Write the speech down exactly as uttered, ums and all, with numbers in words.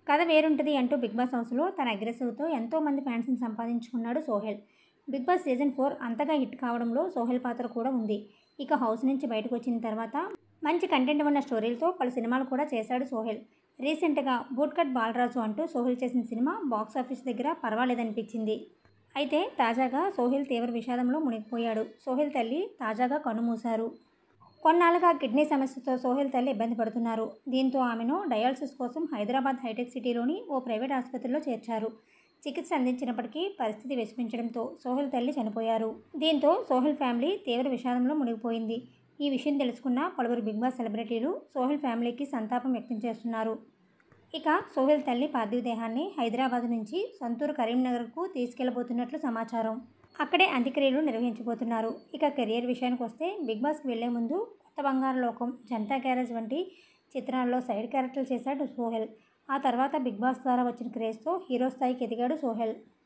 కథ వేరుంటది అంటూ big boss హౌస్లో తన అగ్రెసివ్తో ఎంతో మంది ఫ్యాన్స్ని సంపాదించుకున్నాడు Sohel. Bigg Boss season four అంతగా హిట్ కావడంలో సోహెల్ పాత్ర కూడా ఉంది. ఇక హౌస్ నుంచి బయటకు వచ్చిన తర్వాత మంచి కంటెంట్ ఉన్న స్టోరీలతో పలు సినిమాలు కూడా చేశాడు సోహెల్. రీసెంట్గా బూట్కట్ బాలరాజు అంటూ సోహెల్ చేసిన సినిమా బాక్సాఫీస్ దగ్గర పర్వాలేదనిపించింది. అయితే తాజాగా సోహెల్ తీవ్ర విషాదంలో మునిగిపోయాడు. సోహెల్ తల్లి తాజాగా కన్నుమూశారు. కొన్నాళ్ళుగా కిడ్నీ సమస్యతో సోహెల్ తల్లి ఇబ్బంది పడుతున్నారు. దీంతో ఆమెను డయాలసిస్ కోసం హైదరాబాద్ హైటెక్ సిటీలోని ఓ ప్రైవేట్ ఆసుపత్రిలో చేర్చారు. చికిత్స అందించినప్పటికీ పరిస్థితి విషమించడంతో సోహెల్ తల్లి చనిపోయారు. దీంతో సోహెల్ ఫ్యామిలీ తీవ్ర విషాదంలో మునిగిపోయింది. ఈ విషయం తెలుసుకున్న పలువురు బిగ్ బాస్ సెలబ్రిటీలు సోహెల్ ఫ్యామిలీకి సంతాపం వ్యక్తం చేస్తున్నారు. ఇక సోహెల్ తల్లి పార్థివ దేహాన్ని హైదరాబాద్ నుంచి సొంతూరు కరీంనగర్కు తీసుకెళ్లబోతున్నట్లు సమాచారం. అక్కడే అంత్యక్రియలు నిర్వహించబోతున్నారు. ఇక కెరియర్ విషయానికి వస్తే బిగ్ బాస్కి వెళ్లే ముందు కొత్త బంగారు లోకం, జనతా గ్యారేజ్ వంటి చిత్రాల్లో సైడ్ క్యారెక్టర్లు చేశాడు సోహెల్. ఆ తర్వాత బిగ్ బాస్ ద్వారా వచ్చిన క్రేజ్తో హీరో స్థాయికి ఎదిగాడు సోహెల్.